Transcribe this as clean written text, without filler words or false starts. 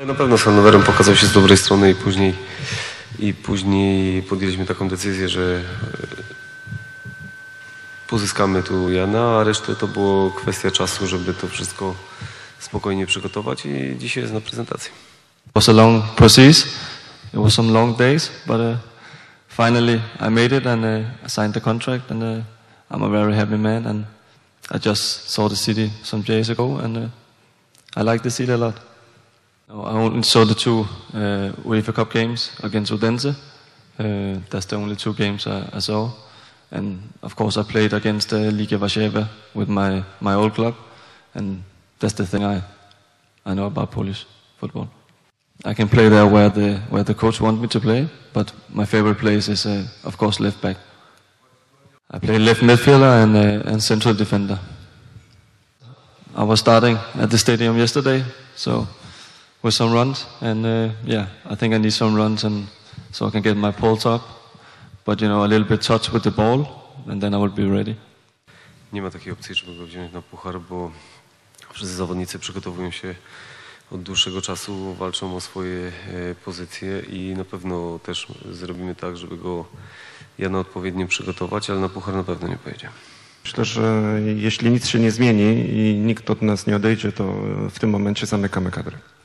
Na pewno z Hannowerem pokazał się z dobrej strony i później podjęliśmy taką decyzję, że pozyskamy tu Jana, a resztę to było kwestia czasu, żeby to wszystko spokojnie przygotować i dzisiaj jest na prezentacji. It was a long process. It was some long days, but finally I made it and I signed the contract and I'm a very happy man and I just saw the city some days ago and I like the city a lot. I only saw the two UEFA Cup games against Odense. That's the only two games I saw. And of course I played against Liga Warszawa with my old club and that's the thing I know about Polish football. I can play there where the coach wants me to play, but my favorite place is of course left back. I play left midfielder and central defender. I was starting at the stadium yesterday, so with some runs, and yeah, I think I need some runs and so I can get my pulse up, but a little bit touch with the ball, and then I will be ready. Nie ma takiej opcji, żeby go wziąć na puchar, bo wszyscy zawodnicy przygotowują się od dłuższego czasu, walczą o swoje pozycje i na pewno też zrobimy tak, żeby go Jana odpowiednio przygotować, ale na puchar na pewno nie pojedzie. Myślę, że jeśli nic się nie zmieni i nikt od nas nie odejdzie, to w tym momencie zamykamy kadrę.